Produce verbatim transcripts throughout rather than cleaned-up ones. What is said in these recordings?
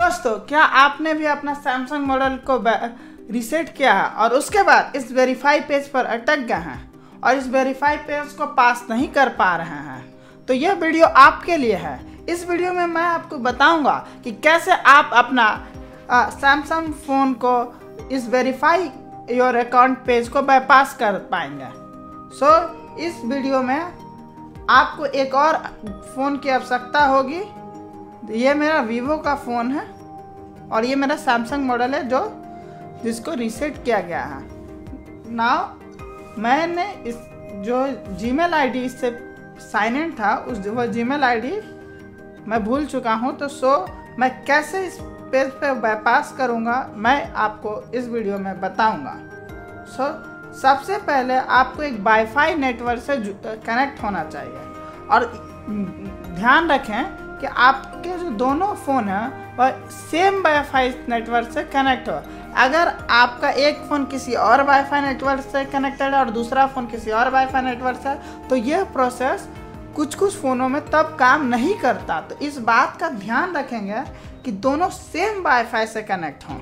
दोस्तों, क्या आपने भी अपना सैमसंग मॉडल को रीसेट किया है और उसके बाद इस वेरीफाई पेज पर अटक गए हैं और इस वेरीफाई पेज को पास नहीं कर पा रहे हैं? तो यह वीडियो आपके लिए है। इस वीडियो में मैं आपको बताऊंगा कि कैसे आप अपना सैमसंग फ़ोन को इस वेरीफाई योर अकाउंट पेज को बाईपास कर पाएंगे। सो so, इस वीडियो में आपको एक और फ़ोन की आवश्यकता होगी। ये मेरा वीवो का फ़ोन है और ये मेरा सैमसंग मॉडल है जो जिसको रीसेट किया गया है। नाउ मैंने इस जो जीमेल आईडी इससे साइन इन था उस वो जीमेल आईडी मैं भूल चुका हूँ। तो सो मैं कैसे इस पेज पे बाईपास करूँगा मैं आपको इस वीडियो में बताऊँगा। सो सबसे पहले आपको एक वाईफाई नेटवर्क से कनेक्ट होना चाहिए और ध्यान रखें कि आपके जो दोनों फ़ोन हैं वह सेम वाईफाई नेटवर्क से कनेक्ट हो। अगर आपका एक फ़ोन किसी और वाईफाई नेटवर्क से कनेक्टेड है और दूसरा फ़ोन किसी और वाईफाई नेटवर्क से, तो यह प्रोसेस कुछ कुछ फ़ोनों में तब काम नहीं करता। तो इस बात का ध्यान रखेंगे कि दोनों सेम वाईफाई से कनेक्ट हों।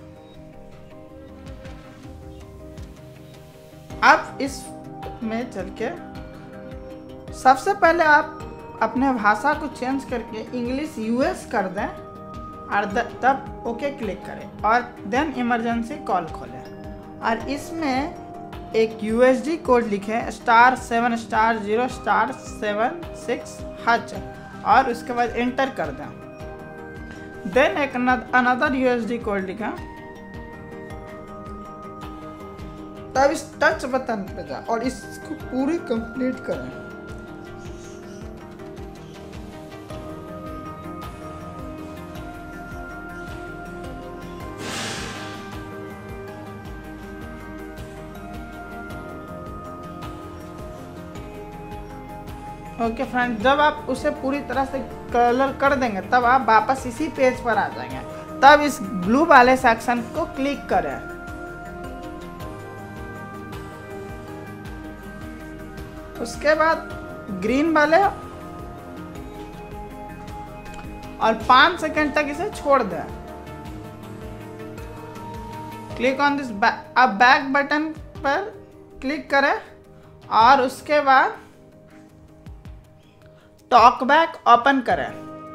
अब इस में चल के सबसे पहले आप अपने भाषा को चेंज करके इंग्लिश यूएस कर दें और तब ओके क्लिक करें और देन इमरजेंसी कॉल खोलें और इसमें एक यूएसडी कोड लिखें star seven star zero star seven six hash और उसके बाद एंटर कर दें। देन एक अनदर यूएसडी कोड लिखें, तब इस टच बटन पे जाए और इसको पूरी कंप्लीट करें। ओके okay फ्रेंड, जब आप उसे पूरी तरह से कलर कर देंगे तब आप वापस इसी पेज पर आ जाएंगे। तब इस ब्लू वाले सेक्शन को क्लिक करें। उसके बाद ग्रीन वाले और पाँच सेकंड तक इसे छोड़ दें। क्लिक ऑन दिस अब बैक बटन पर क्लिक करें और उसके बाद टॉकबैक ओपन करें।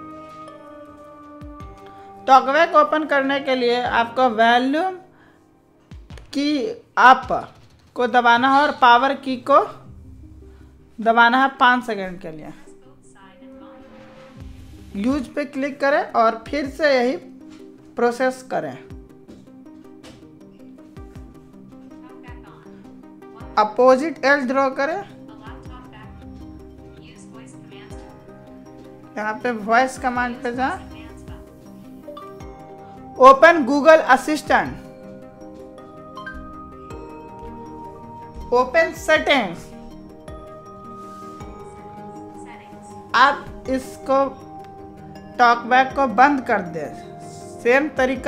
टॉकबैक ओपन करने के लिए आपको वॉल्यूम की अप को दबाना है और पावर की को दबाना है पाँच सेकंड के लिए। यूज पे क्लिक करें और फिर से यही प्रोसेस करें। अपोजिट एज ड्रॉ करें। यहाँ पे वॉइस कमांड पे जाएं। Open Google Assistant, open settings. आप इसको टॉकबैक को बंद कर दे। सेम तरीका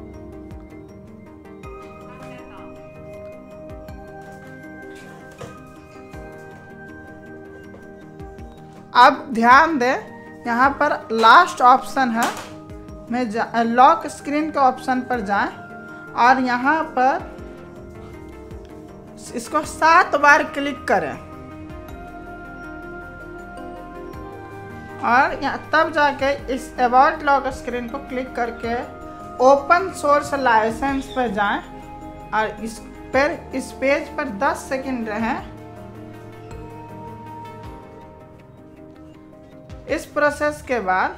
अब ध्यान दें, यहाँ पर लास्ट ऑप्शन है, मैं लॉक स्क्रीन के ऑप्शन पर जाएं और यहाँ पर इसको सात बार क्लिक करें और यहाँ तब जाके इस अबाउट लॉक स्क्रीन को क्लिक करके ओपन सोर्स लाइसेंस पर जाएं और इस पर इस पेज पर दस सेकंड रहें। इस प्रोसेस के बाद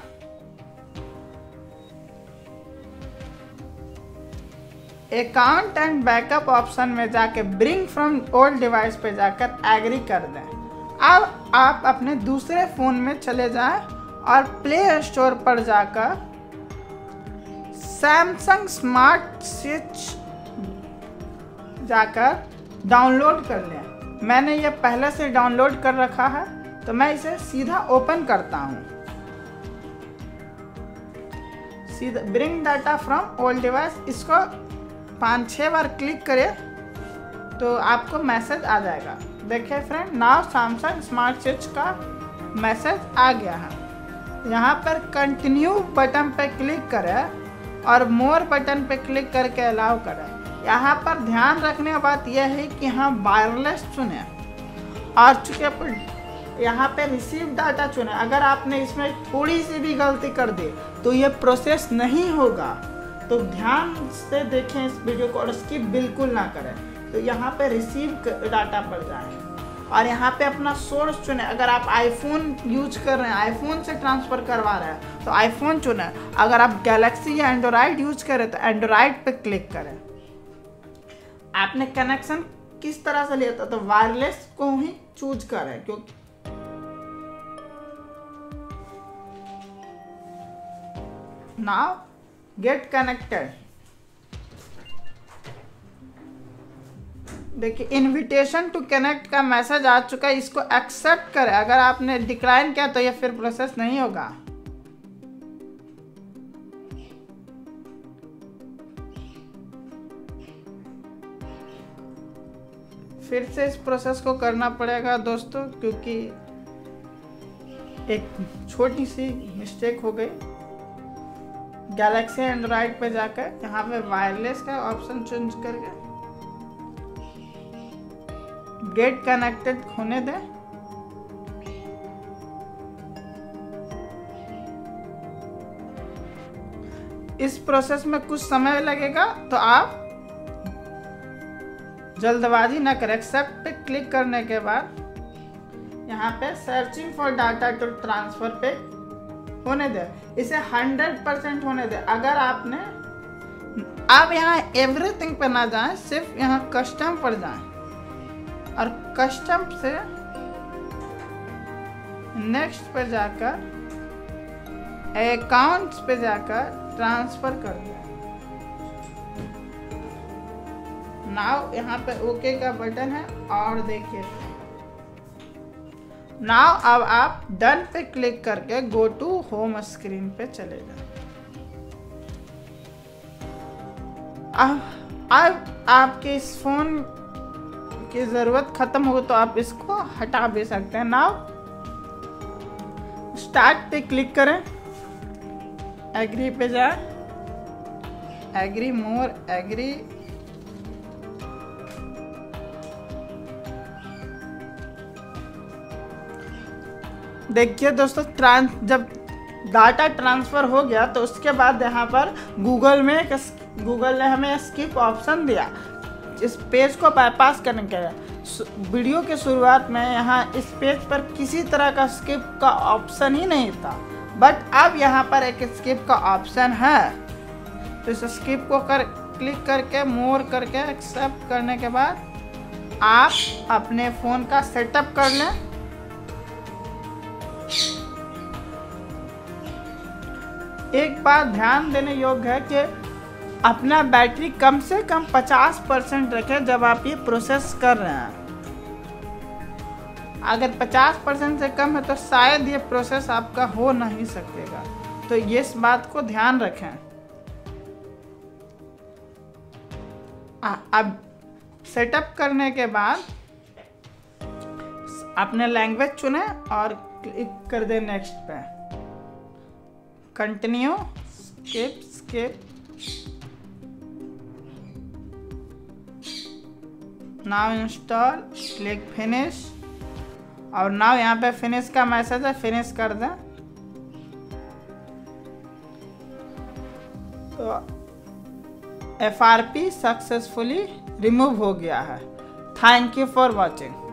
अकाउंट एंड बैकअप ऑप्शन में जाके ब्रिंग फ्रॉम ओल्ड डिवाइस पे जाकर एग्री कर दें। अब आप अपने दूसरे फ़ोन में चले जाएं और प्ले स्टोर पर जाकर सैमसंग स्मार्ट स्विच जाकर डाउनलोड कर लें। मैंने ये पहले से डाउनलोड कर रखा है तो मैं इसे सीधा ओपन करता हूँ। सीधा bring data from old device, इसको पाँच छः बार क्लिक करें तो आपको मैसेज आ जाएगा। देखिए friend, now Samsung Smart Switch का मैसेज आ गया है। यहाँ पर कंटिन्यू बटन पे क्लिक करें और मोर बटन पे क्लिक करके अलाउ करें। यहाँ पर ध्यान रखने की बात यह है कि हम वायरलेस चुने और चूँकि यहाँ पे रिसीव डाटा चुने, अगर आपने इसमें थोड़ी सी भी गलती कर दी तो ये प्रोसेस नहीं होगा। तो ध्यान से देखें इस वीडियो को और स्किप बिल्कुल ना करें। तो यहाँ पे रिसीव डाटा पर जाएं और यहाँ पे अपना सोर्स चुने। अगर आप आईफोन यूज कर रहे हैं, आईफोन से ट्रांसफ़र करवा रहे हैं तो आईफोन चुने। अगर आप गैलेक्सी या एंड्रॉयड यूज करें तो एंड्रॉयड पे क्लिक करें। आपने कनेक्शन किस तरह से लिया था तो वायरलेस को ही चूज करें, क्योंकि नाउ गेट कनेक्टेड। देखिए इनविटेशन टू कनेक्ट का मैसेज आ चुका है, इसको एक्सेप्ट करें। अगर आपने डिक्लाइन किया तो ये फिर प्रोसेस नहीं होगा। फिर से इस प्रोसेस को करना पड़ेगा दोस्तों, क्योंकि एक छोटी सी मिस्टेक हो गई। गैलेक्सी एंड्रॉयड पे जाकर यहाँ पे वायरलेस का ऑप्शन चेंज करके गेट कनेक्टेड होने दें। इस प्रोसेस में कुछ समय लगेगा तो आप जल्दबाजी न करें। एक्सेप्ट पे क्लिक करने के बाद यहाँ पे searching for data to transfer पे होने दें। इसे हंड्रेड परसेंट होने दें। अगर आपने आप यहाँ एवरीथिंग पे ना जाएं, सिर्फ यहाँ कस्टम पर जाएं और कस्टम से नेक्स्ट पे जाकर अकाउंट्स पे जाकर ट्रांसफर कर दें। नाउ यहाँ पे ओके का बटन है और देखिए नाउ अब आप डन पे क्लिक करके गो टू होम स्क्रीन पे चले जाए। अब अब आपके इस फोन की ज़रूरत ख़त्म हो तो आप इसको हटा भी सकते हैं। नाउ स्टार्ट पे क्लिक करें, एग्री पे जाए, एग्री मोर एग्री। देखिए दोस्तों, ट्रांस जब डाटा ट्रांसफ़र हो गया तो उसके बाद यहाँ पर गूगल में एक गूगल ने हमें स्किप ऑप्शन दिया इस पेज को बाईपास करने के लिए। वीडियो के शुरुआत में यहाँ इस पेज पर किसी तरह का स्किप का ऑप्शन ही नहीं था, बट अब यहाँ पर एक स्किप का ऑप्शन है। तो इस स्किप को कर क्लिक करके मोर करके एक्सेप्ट करने के बाद आप अपने फ़ोन का सेटअप कर लें। एक बात ध्यान देने योग्य है कि अपना बैटरी कम से कम पचास परसेंट रखें जब आप ये प्रोसेस कर रहे हैं। अगर पचास परसेंट से कम है तो शायद ये प्रोसेस आपका हो नहीं सकेगा, तो ये इस बात को ध्यान रखें। आ, अब सेटअप करने के बाद अपने लैंग्वेज चुने और क्लिक कर दे नेक्स्ट पे। Continue, skip skip. Now install, click finish. और नाउ यहाँ पे फिनिश का मैसेज है, फिनिश कर दें। तो F R P successfully remove हो गया है। Thank you for watching.